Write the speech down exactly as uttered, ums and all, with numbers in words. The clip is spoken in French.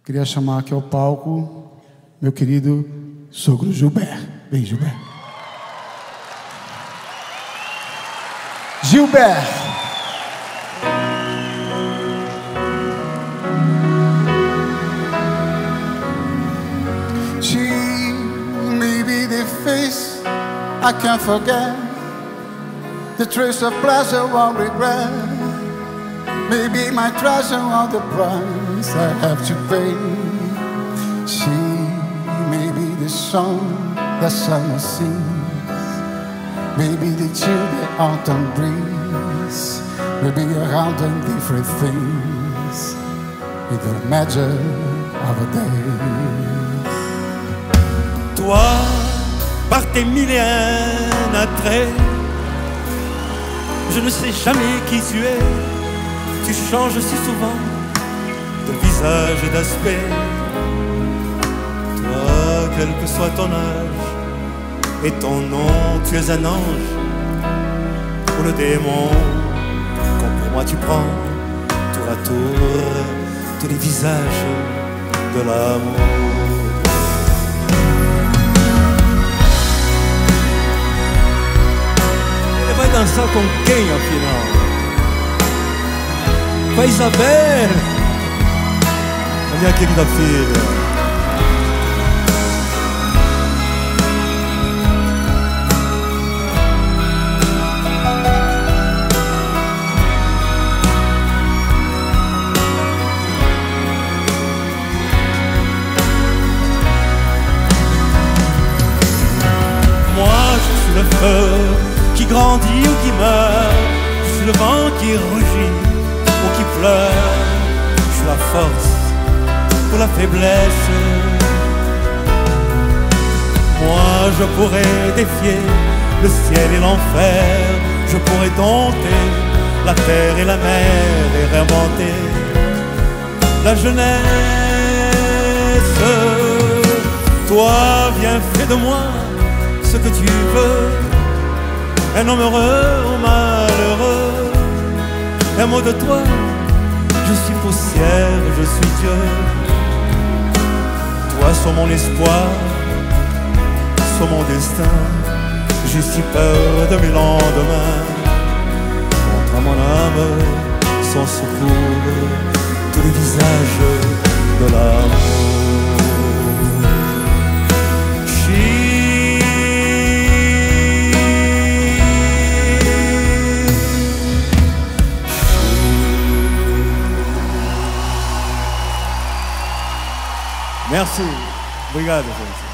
Queria chamar aqui ao palco meu querido sogro Gilberto. Vem, Gilberto. Gilberto. She may be the face I can't forget, the trace of pleasure or regret, maybe my treasure or the price I have to pay. She may be the song that summer sings, maybe the chill the autumn breeze, maybe a hundred different things with the magic of a day. Toi, par tes mille et un attraits, je ne sais jamais qui tu es. Tu changes si souvent de visage et d'aspect. Toi, quel que soit ton âge et ton nom, tu es un ange ou le démon. Quand pour moi tu prends tour à tour tous les visages de l'amour. Vai dançar com quem, afinal? Com a Isabelle, a minha querida filha. Moi, je suis le feu qui grandit ou qui meurt, je suis le vent qui rugit ou qui pleure, je suis la force ou la faiblesse. Moi je pourrais défier le ciel et l'enfer, je pourrais dompter la terre et la mer et réinventer la jeunesse. Toi viens, fais de moi ce que tu veux, un homme heureux ou malheureux, un mot de toi, je suis poussière, je suis Dieu. Toi sois mon espoir, sois mon destin, j'ai si peur de mes lendemains. Montre à mon âme sans secours tous les visages de l'amour. Merci. Obrigado, gente.